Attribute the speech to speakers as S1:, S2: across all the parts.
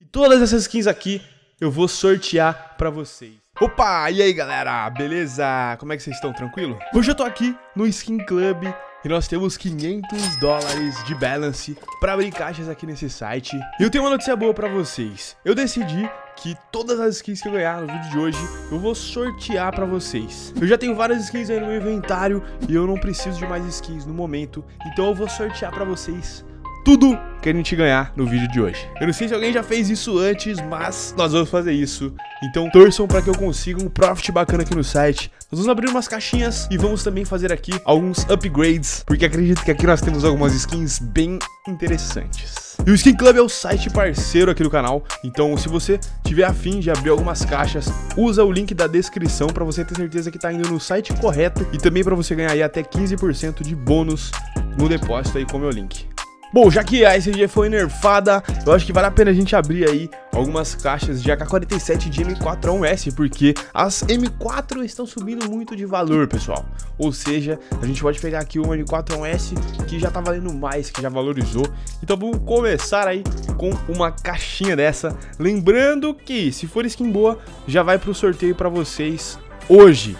S1: todas essas skins aqui eu vou sortear pra vocês. Opa, e aí galera, beleza? Como é que vocês estão? Tranquilo? Hoje eu tô aqui no Skin Club e nós temos $500 de balance pra abrir caixas aqui nesse site. E eu tenho uma notícia boa pra vocês. Eu decidi que todas as skins que eu ganhar no vídeo de hoje eu vou sortear pra vocês. Eu já tenho várias skins aí no meu inventário e eu não preciso de mais skins no momento, então eu vou sortear pra vocês tudo que a gente ganhar no vídeo de hoje. Eu não sei se alguém já fez isso antes, mas nós vamos fazer isso. Então torçam para que eu consiga um profit bacana aqui no site. Nós vamos abrir umas caixinhas e vamos também fazer aqui alguns upgrades, porque acredito que aqui nós temos algumas skins bem interessantes. E o Skin Club é o site parceiro aqui do canal, então se você tiver a fim de abrir algumas caixas, usa o link da descrição para você ter certeza que tá indo no site correto e também para você ganhar aí até 15% de bônus no depósito aí com o meu link. Bom, já que a SG foi nerfada, eu acho que vale a pena a gente abrir aí algumas caixas de AK-47 de M4A1S, porque as M4 estão subindo muito de valor, pessoal. Ou seja, a gente pode pegar aqui uma M4A1S que já tá valendo mais, que já valorizou. Então vamos começar aí com uma caixinha dessa. Lembrando que, se for skin boa, já vai pro sorteio pra vocês hoje.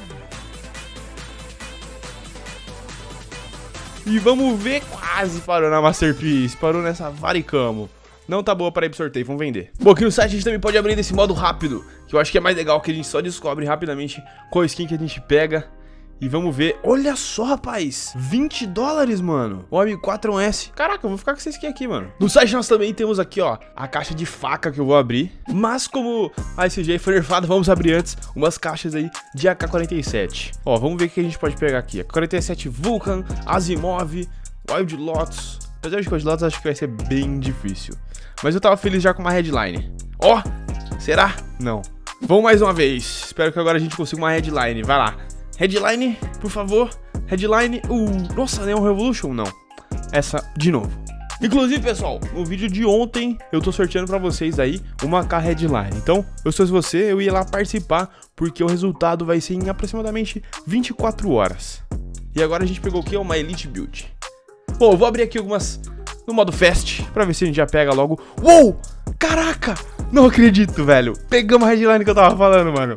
S1: E vamos ver, quase parou na Masterpiece, parou nessa Varicamo. Não tá boa para ir pro sorteio, vamos vender. Bom, aqui no site a gente também pode abrir desse modo rápido, que eu acho que é mais legal, que a gente só descobre rapidamente qual skin que a gente pega. E vamos ver, olha só rapaz, $20, mano, o M4A1S. Caraca, eu vou ficar com essa skin aqui, mano. No site nós também temos aqui, ó, a caixa de faca que eu vou abrir. Mas como a SG foi nerfada, vamos abrir antes umas caixas aí de AK-47. Ó, vamos ver o que a gente pode pegar aqui. AK-47 Vulcan, Asimov, Wild Lotus. Apesar de que o Wild Lotus acho que vai ser bem difícil. Mas eu tava feliz já com uma headline. Ó, será? Não. Vamos mais uma vez, espero que agora a gente consiga uma headline, vai lá. Headline, por favor. Headline. Nossa, Neon Revolution? Não. Essa de novo. Inclusive, pessoal, no vídeo de ontem eu tô sorteando pra vocês aí uma K-Headline. Então, eu sou você, eu ia lá participar, porque o resultado vai ser em aproximadamente 24 horas. E agora a gente pegou o que? Uma Elite Build. Bom, eu vou abrir aqui algumas no modo Fast, pra ver se a gente já pega logo. Uou! Caraca! Não acredito, velho. Pegamos a Headline que eu tava falando, mano.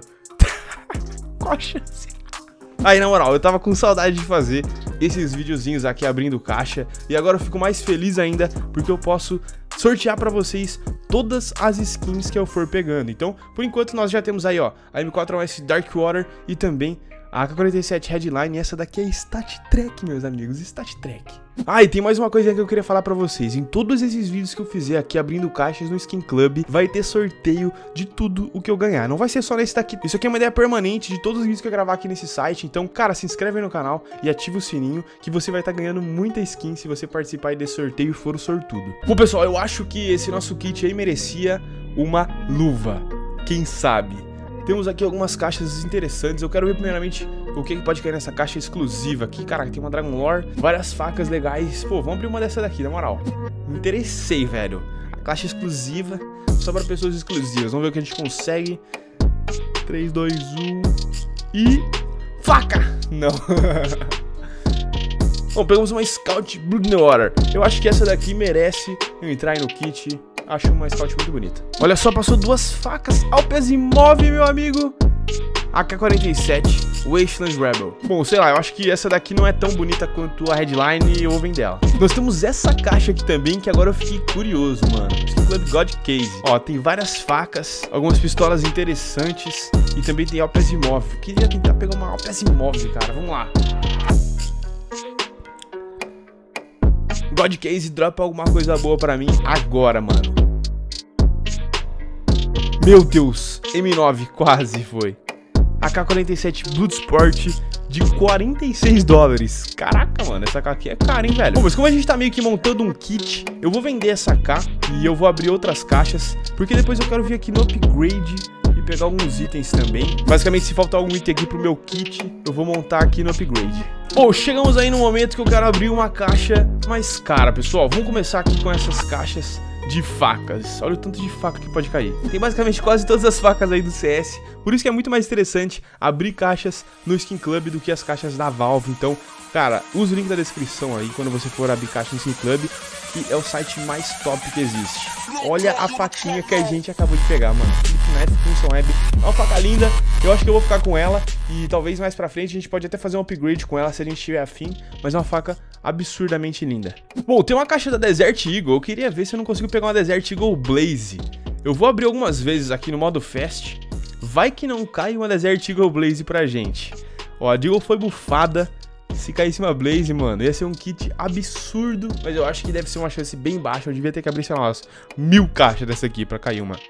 S1: Qual a chance? Aí, na moral, eu tava com saudade de fazer esses videozinhos aqui abrindo caixa. E agora eu fico mais feliz ainda, porque eu posso sortear pra vocês todas as skins que eu for pegando. Então, por enquanto, nós já temos aí, ó, a M4A1S Darkwater e também a AK-47 Headline. E essa daqui é Stat Trek, meus amigos, Stat Trek. Ah, e tem mais uma coisa que eu queria falar pra vocês. Em todos esses vídeos que eu fizer aqui abrindo caixas no Skin Club, vai ter sorteio de tudo o que eu ganhar. Não vai ser só nesse daqui. Isso aqui é uma ideia permanente de todos os vídeos que eu gravar aqui nesse site. Então, cara, se inscreve aí no canal e ativa o sininho, que você vai estar ganhando muita skin se você participar aí desse sorteio e for o sortudo. Bom, pessoal, eu acho que esse nosso kit aí merecia uma luva. Quem sabe? Temos aqui algumas caixas interessantes. Eu quero ver primeiramente o que pode cair nessa caixa exclusiva aqui. Caraca, tem uma Dragon Lore, várias facas legais. Pô, vamos abrir uma dessa daqui, na moral. Me interessei, velho. Caixa exclusiva, só para pessoas exclusivas. Vamos ver o que a gente consegue. 3, 2, 1 e... faca! Não. Bom, pegamos uma Scout Bloodwater. Eu acho que essa daqui merece eu entrar aí no kit. Acho uma Scout muito bonita. Olha só, passou duas facas ao Asimov, meu amigo. AK-47 Wasteland Rebel. Bom, sei lá, eu acho que essa daqui não é tão bonita quanto a Headline e eu vou vender ela. Nós temos essa caixa aqui também, que agora eu fiquei curioso, mano. Skin Club God Case. Ó, tem várias facas, algumas pistolas interessantes e também tem Asimov. Eu queria tentar pegar uma Asimov, cara. Vamos lá. God Case, dropa alguma coisa boa pra mim agora, mano. Meu Deus, M9, quase foi. AK-47 Bloodsport de $46. Caraca, mano, essa AK aqui é cara, hein, velho. Bom, mas como a gente tá meio que montando um kit, eu vou vender essa AK e eu vou abrir outras caixas, porque depois eu quero vir aqui no upgrade e pegar alguns itens também. Basicamente, se faltar algum item aqui pro meu kit, eu vou montar aqui no upgrade. Bom, chegamos aí no momento que eu quero abrir uma caixa mais cara, pessoal. Vamos começar aqui com essas caixas de facas. Olha o tanto de faca que pode cair. Tem basicamente quase todas as facas aí do CS. Por isso que é muito mais interessante abrir caixas no Skin Club do que as caixas da Valve. Então, Cara, usa o link da descrição aí quando você for abrir caixa no Skin Club, que é o site mais top que existe. Olha a faquinha que a gente acabou de pegar, mano. Flip Function Web, é uma faca linda. Eu acho que eu vou ficar com ela e talvez mais pra frente a gente pode até fazer um upgrade com ela se a gente tiver afim. Mas é uma faca absurdamente linda. Bom, tem uma caixa da Desert Eagle. Eu queria ver se eu não consigo pegar uma Desert Eagle Blaze. Eu vou abrir algumas vezes aqui no modo Fast. Vai que não cai uma Desert Eagle Blaze pra gente. Ó, a Eagle foi bufada. Se caísse uma Blaze, mano, ia ser um kit absurdo. Mas eu acho que deve ser uma chance bem baixa. Eu devia ter que abrir, sei lá, umas 1000 caixas dessa aqui pra cair uma.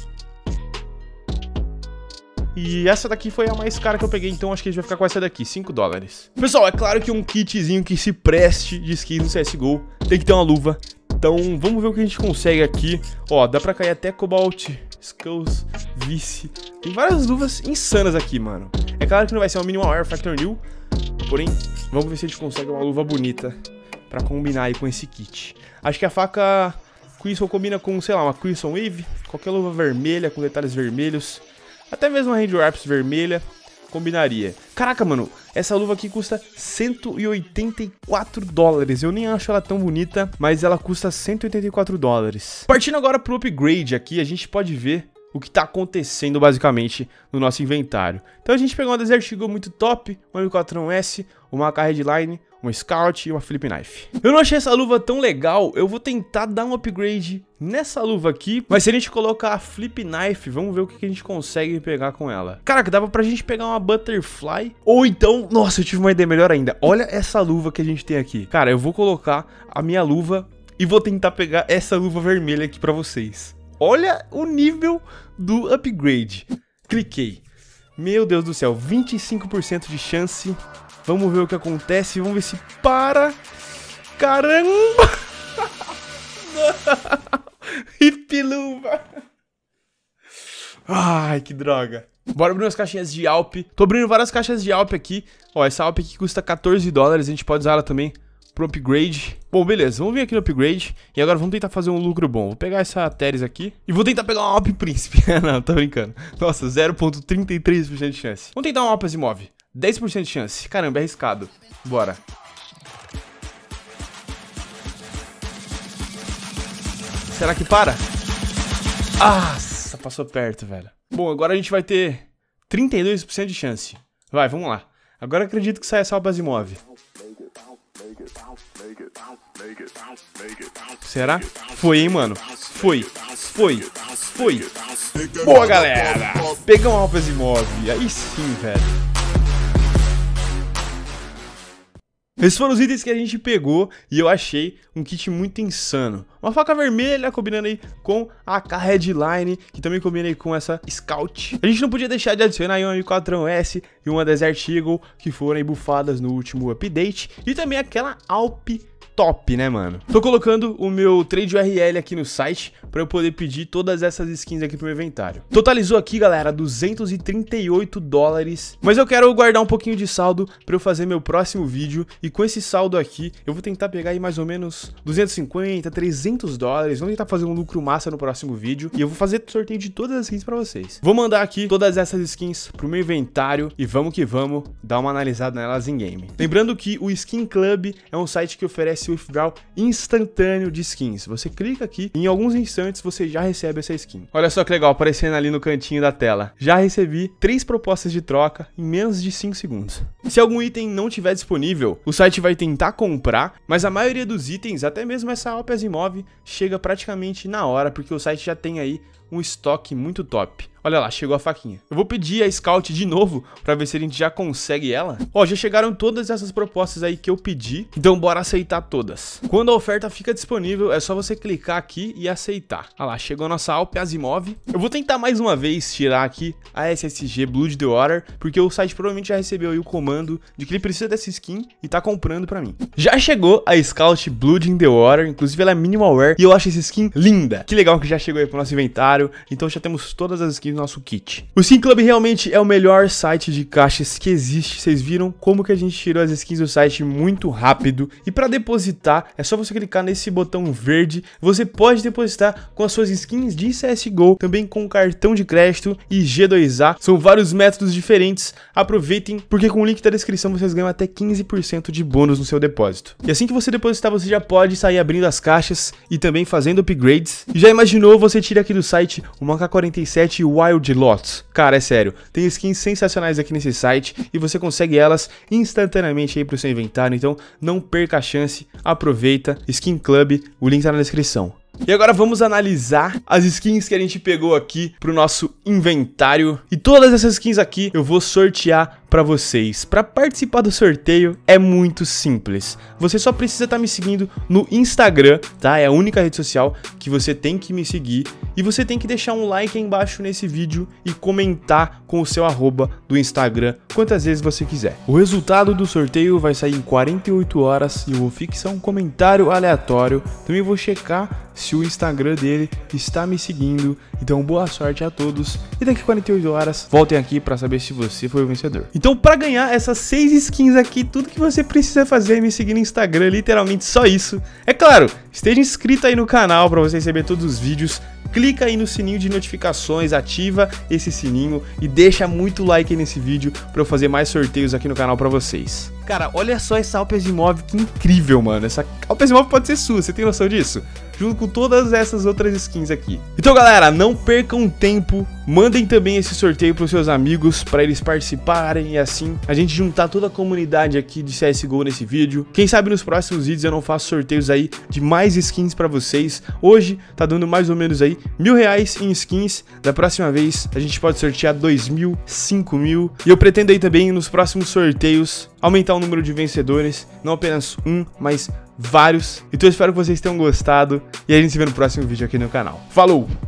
S1: E essa daqui foi a mais cara que eu peguei, então acho que a gente vai ficar com essa daqui, 5 dólares. Pessoal, é claro que um kitzinho que se preste de skins no CSGO tem que ter uma luva. Então vamos ver o que a gente consegue aqui. Ó, dá pra cair até Cobalt, Skulls, Vice. Tem várias luvas insanas aqui, mano. É claro que não vai ser uma Minimal Air Factor New. Porém, vamos ver se a gente consegue uma luva bonita pra combinar aí com esse kit. Acho que a faca Crimson combina com, sei lá, uma Crimson Wave. Qualquer luva vermelha com detalhes vermelhos. Até mesmo uma Hand Wraps vermelha combinaria. Caraca, mano, essa luva aqui custa 184 dólares. Eu nem acho ela tão bonita, mas ela custa 184 dólares. Partindo agora pro upgrade aqui, a gente pode ver o que tá acontecendo basicamente no nosso inventário. Então a gente pegou uma Desert Eagle muito top, uma M4A1S, uma AK Headline, uma Scout e uma Flip Knife. Eu não achei essa luva tão legal, eu vou tentar dar um upgrade nessa luva aqui, mas se a gente colocar a Flip Knife, vamos ver o que a gente consegue pegar com ela. Caraca, dava pra gente pegar uma Butterfly, ou então, nossa, eu tive uma ideia melhor ainda. Olha essa luva que a gente tem aqui. Cara, eu vou colocar a minha luva e vou tentar pegar essa luva vermelha aqui pra vocês. Olha o nível do upgrade. Cliquei. Meu Deus do céu, 25% de chance. Vamos ver o que acontece. Vamos ver se para. Caramba! Hip luva. Ai, que droga. Bora abrir umas caixinhas de Alp. Tô abrindo várias caixas de Alp aqui. Ó, essa Alp aqui custa 14 dólares. A gente pode usar ela também pro upgrade. Bom, beleza, vamos vir aqui no upgrade. E agora vamos tentar fazer um lucro bom. Vou pegar essa Teres aqui e vou tentar pegar uma Alp Príncipe. Não, tô brincando. Nossa, 0,33% de chance. Vamos tentar uma Alp Asimov. 10% de chance. Caramba, é arriscado. Bora. Será que para? Ah, passou perto, velho. Bom, agora a gente vai ter 32% de chance. Vai, vamos lá. Agora eu acredito que sai essa Alp Asimov. Será? Foi, hein, mano? Foi. Boa, galera! Pegamos uma Alp Asimov. Aí sim, velho. Esses foram os itens que a gente pegou e eu achei um kit muito insano. Uma faca vermelha combinando aí com a AK Headline, que também combina aí com essa Scout. A gente não podia deixar de adicionar aí uma M4A1S e uma Desert Eagle, que foram aí bufadas no último update. E também aquela Alp top, né, mano? Tô colocando o meu trade URL aqui no site pra eu poder pedir todas essas skins aqui pro meu inventário. Totalizou aqui, galera, 238 dólares. Mas eu quero guardar um pouquinho de saldo pra eu fazer meu próximo vídeo. E com esse saldo aqui, eu vou tentar pegar aí mais ou menos 250, 300 dólares. Vamos tentar fazer um lucro massa no próximo vídeo. E eu vou fazer sorteio de todas as skins pra vocês. Vou mandar aqui todas essas skins pro meu inventário. E vamos que vamos dar uma analisada nelas em game. Lembrando que o Skin Club é um site que oferece withdraw instantâneo de skins. Você clica aqui e em alguns instantes você já recebe essa skin. Olha só que legal, aparecendo ali no cantinho da tela. Já recebi 3 propostas de troca em menos de 5 segundos. Se algum item não estiver disponível, o site vai tentar comprar, mas a maioria dos itens, até mesmo essa Alp Asimov, chega praticamente na hora, porque o site já tem aí um estoque muito top. Olha lá, chegou a faquinha. Eu vou pedir a Scout de novo pra ver se a gente já consegue ela. Ó, já chegaram todas essas propostas aí que eu pedi, então bora aceitar todas. Quando a oferta fica disponível, é só você clicar aqui e aceitar. Olha lá, chegou a nossa Alp Asimov. Eu vou tentar mais uma vez tirar aqui a SSG Blood the Water, porque o site provavelmente já recebeu aí o comando de que ele precisa dessa skin e tá comprando pra mim. Já chegou a Scout Blood in the Water, inclusive ela é minimal wear e eu acho essa skin linda. Que legal que já chegou aí pro nosso inventário. inventário, então já temos todas as skins no nosso kit. O Skin Club realmente é o melhor site de caixas que existe. Vocês viram como que a gente tirou as skins do site muito rápido. E para depositar, é só você clicar nesse botão verde. Você pode depositar com as suas skins de CSGO, também com cartão de crédito e G2A. São vários métodos diferentes. Aproveitem, porque com o link da descrição vocês ganham até 15% de bônus no seu depósito. E assim que você depositar, você já pode sair abrindo as caixas e também fazendo upgrades. E já imaginou você tira aqui do site uma AK-47 Wild Lots? Cara, é sério, tem skins sensacionais aqui nesse site e você consegue elas instantaneamente aí pro seu inventário, então não perca a chance, aproveita. Skin Club, o link tá na descrição. E agora vamos analisar as skins que a gente pegou aqui pro nosso inventário. E todas essas skins aqui eu vou sortear pra vocês. Pra participar do sorteio é muito simples. Você só precisa estar me seguindo no Instagram, tá? É a única rede social que você tem que me seguir. E você tem que deixar um like aí embaixo nesse vídeo e comentar com o seu arroba do Instagram quantas vezes você quiser. O resultado do sorteio vai sair em 48 horas e eu vou fixar um comentário aleatório. Também vou checar se o Instagram dele está me seguindo. Então boa sorte a todos e daqui a 48 horas voltem aqui para saber se você foi o vencedor. Então para ganhar essas 6 skins aqui, tudo que você precisa fazer é me seguir no Instagram, literalmente só isso. É claro, esteja inscrito aí no canal para você receber todos os vídeos. Clica aí no sininho de notificações, ativa esse sininho e deixa muito like aí nesse vídeo para eu fazer mais sorteios aqui no canal para vocês. Cara, olha só essa Alp Asimov, que incrível, mano. Essa Alp Asimov pode ser sua, você tem noção disso? Junto com todas essas outras skins aqui. Então galera, não percam tempo, mandem também esse sorteio para os seus amigos, para eles participarem e assim a gente juntar toda a comunidade aqui de CSGO nesse vídeo. Quem sabe nos próximos vídeos eu não faço sorteios aí de mais skins para vocês. Hoje tá dando mais ou menos aí R$1.000 em skins. Da próxima vez a gente pode sortear 2.000, 5.000. E eu pretendo aí também nos próximos sorteios aumentar o número de vencedores, não apenas um, mas vários. Então eu espero que vocês tenham gostado e a gente se vê no próximo vídeo aqui no canal. Falou!